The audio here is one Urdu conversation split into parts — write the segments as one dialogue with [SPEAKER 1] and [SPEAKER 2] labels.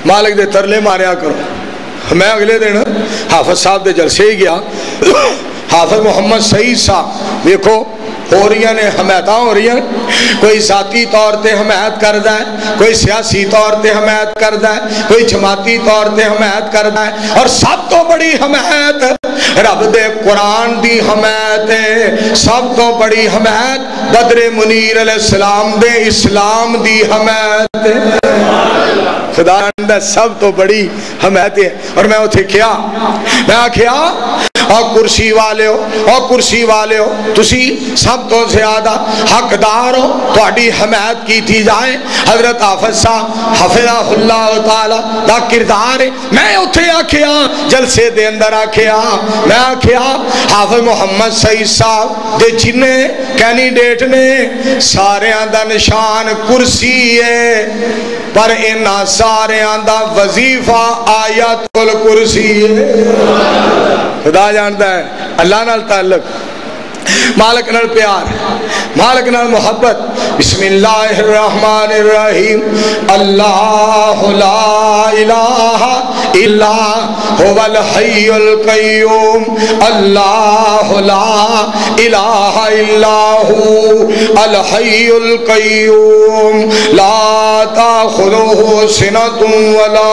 [SPEAKER 1] مالک دے ترلے ماریا کرو۔ میں اگلے دن حافظ صاحب دے جلسے ہی گیا، حافظ محمد سعید صاحب دیکھو ہو رہی ہیں حمایتاں ہو رہی ہیں، کوئی ذاتی طور تے حمایت کردا ہے، کوئی سیاسی طور تے حمایت کردا ہے، کوئی جماعتی طور تے حمایت کردا ہے، اور سب تو بڑی حمایت رب دے قرآن دی حمایت ہے، سب تو بڑی حمایت بدر منیر علیہ السلام دے اسلام دی حمایت ہے، خدا نے سب تو بڑی حمایت ہے۔ اور میں اتھے کیا میں آکھیا اور کرسی والے ہو تسی سب تو زیادہ حقدار ہو تہاڈی حمایت کی تھی جائے۔ حضرت حافظ صاحب حفظہ اللہ تعالی دا کردار ہے۔ میں اتھے آکھیا جلسے دے اندر میں آکھیا حافظ محمد سعید صاحب دے جننے کینڈیڈیٹ نے سارے دا نشان کرسی ہے، پر انہاں سارے دا وظیفہ آیت الکرسی ہے۔ خدا جانتا ہے اللہ نال تعلق، مالک نال پیار، مالک نال محبت۔ بسم اللہ الرحمن الرحیم۔ اللہ لا الہ الا هو الحی القیوم، اللہ لا الہ الا هو الحی القیوم، لا تأخذہ سنۃ ولا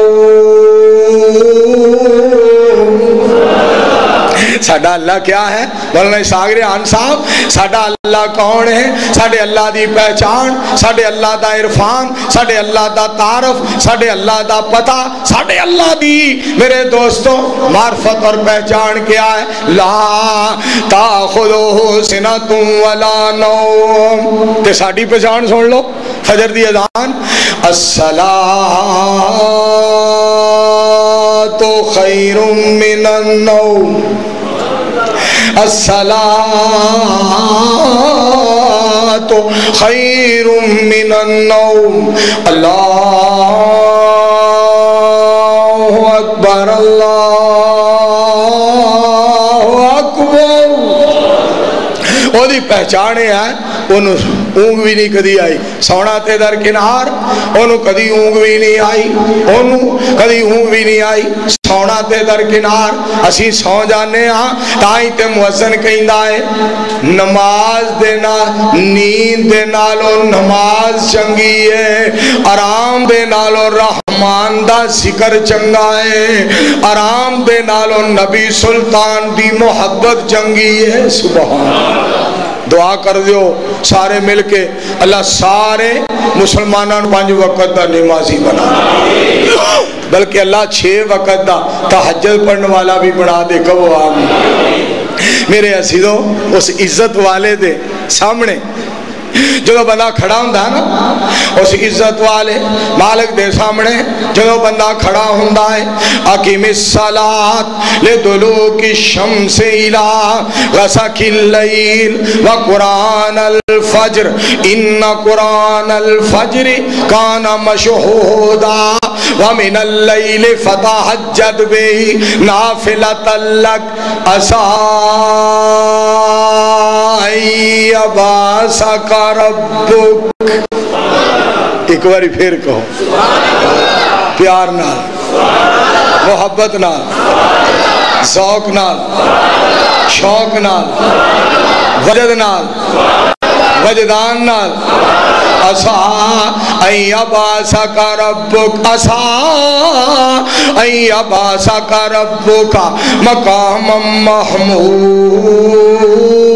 [SPEAKER 1] نوم۔ ساڈا اللہ کیا ہے؟ مولانا اسحاق ریحان صاحب، ساڈا اللہ کون ہے؟ ساڈے اللہ دی پہچان، ساڈے اللہ دا عرفان، ساڈے اللہ دا تعارف، ساڈے اللہ دا پتہ، ساڈے اللہ دی میرے دوستوں معرفت اور پہچان کیا ہے؟ لا تاخذہ سنۃ ولا نوم۔ تے ساڈی پہچان سن لو، فجر دی اذان، الصلاۃ خیر من النوم، الصلاۃ خیر من النوم، اللہ اکبر اللہ اکبر۔ وہ دی پہچانے ہیں، انہوں اونگ بھی نہیں کدی آئی، سونا تے در کنار، انہوں کدی اونگ بھی نہیں آئی، انہوں کدی اونگ بھی نہیں آئی، سونا تے در کنار۔ اسی سو جانے ہاں تائیں تے موزن کہندہ ہے نماز دینا، نیند دے نالو نماز چنگی ہے، آرام دے نالو رحمان دا ذکر چنگا ہے، آرام دے نالو نبی سلطان دی محبت چنگی ہے۔ سبحان اللہ۔ دعا کر دیو سارے مل کے، اللہ سارے مسلمانوں 5 وقت دا نمازی بنا، بلکہ اللہ 6 وقت دا تہجد پڑھنے والا بھی بنا دے۔ کہو آمین۔ میرے عزیزو، اس عزت والے دے سامنے جدو بندہ کھڑا ہوندہ ہے نا، اس عزت والے مالک دے سامنے جدو بندہ کھڑا ہوندہ ہے، اقیم الصلاۃ لدلوک الشمس الی غسق اللیل وقرآن الفجر ان قرآن الفجر کان مشہودا ومن اللیل فتہجد بہ نافلۃ لک عسیٰ ان یبعثک ربک۔ ایک باری پھر کہو، پیار نال، محبت نال، ذوق نال، شوق نال، وجد نال، وجدان نال، عسیٰ ان یبعثک ربک، عسیٰ ان یبعثک ربک مقاما محمود۔